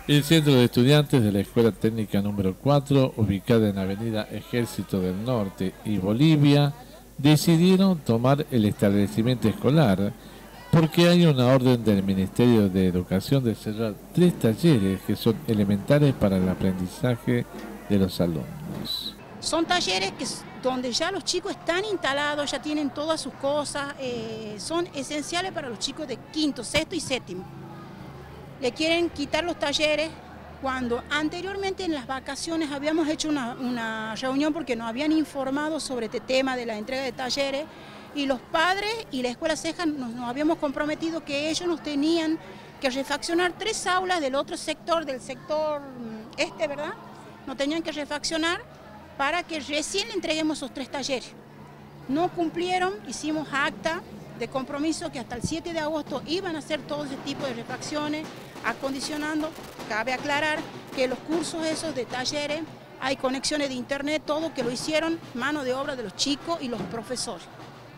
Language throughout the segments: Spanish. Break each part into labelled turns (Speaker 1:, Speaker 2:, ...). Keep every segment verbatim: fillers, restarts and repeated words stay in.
Speaker 1: El centro de estudiantes de la Escuela Técnica número cuatro, ubicada en Avenida Ejército del Norte y Bolivia, decidieron tomar el establecimiento escolar porque hay una orden del Ministerio de Educación de cerrar tres talleres que son elementales para el aprendizaje de los alumnos.
Speaker 2: Son talleres que, donde ya los chicos están instalados, ya tienen todas sus cosas, eh, son esenciales para los chicos de quinto, sexto y séptimo. Le quieren quitar los talleres cuando anteriormente en las vacaciones habíamos hecho una, una reunión porque nos habían informado sobre este tema de la entrega de talleres y los padres y la Escuela Ceja nos, nos habíamos comprometido que ellos nos tenían que refaccionar tres aulas del otro sector, del sector este, ¿verdad? Nos tenían que refaccionar para que recién le entreguemos esos tres talleres. No cumplieron, hicimos acta de compromiso que hasta el siete de agosto iban a hacer todo ese tipo de refacciones, acondicionando. Cabe aclarar que los cursos esos de talleres, hay conexiones de internet, todo que lo hicieron mano de obra de los chicos y los profesores.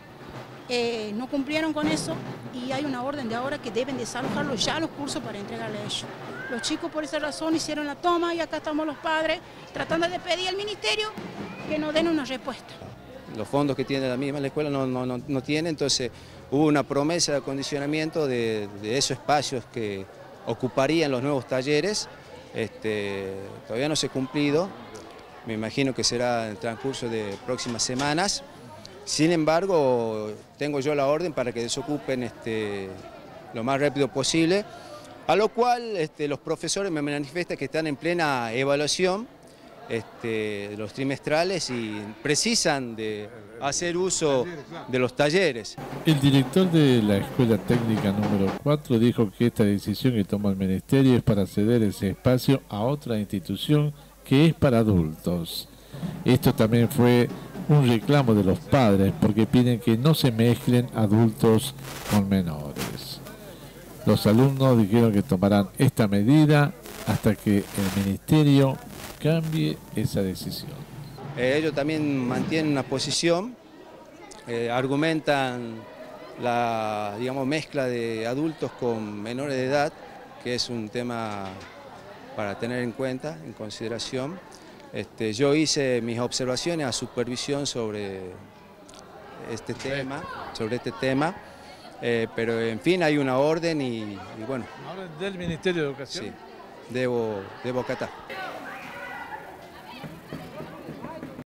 Speaker 2: Eh, no cumplieron con eso y hay una orden de ahora que deben desalojarlo ya los cursos para entregarle a ellos. Los chicos por esa razón hicieron la toma y acá estamos los padres tratando de pedir al ministerio que nos den una respuesta.
Speaker 3: Los fondos que tiene la misma la escuela no, no, no, no tiene, entonces hubo una promesa de acondicionamiento de, de esos espacios que ocuparían los nuevos talleres. Este, todavía no se ha cumplido, me imagino que será en el transcurso de próximas semanas. Sin embargo, tengo yo la orden para que desocupen este, lo más rápido posible, a lo cual este, los profesores me manifiestan que están en plena evaluación Este, de los trimestrales y precisan de hacer uso de los talleres.
Speaker 1: El director de la Escuela Técnica número cuatro dijo que esta decisión que toma el Ministerio es para ceder ese espacio a otra institución que es para adultos. Esto también fue un reclamo de los padres porque piden que no se mezclen adultos con menores. Los alumnos dijeron que tomarán esta medida hasta que el Ministerio cambie esa decisión.
Speaker 3: Eh, ellos también mantienen una posición, eh, argumentan la digamos, mezcla de adultos con menores de edad, que es un tema para tener en cuenta, en consideración. Este, yo hice mis observaciones a supervisión sobre este tema, sobre este tema eh, pero en fin hay una orden y, y bueno.
Speaker 1: ¿Una orden del Ministerio de Educación?
Speaker 3: Sí, debo, debo acatar.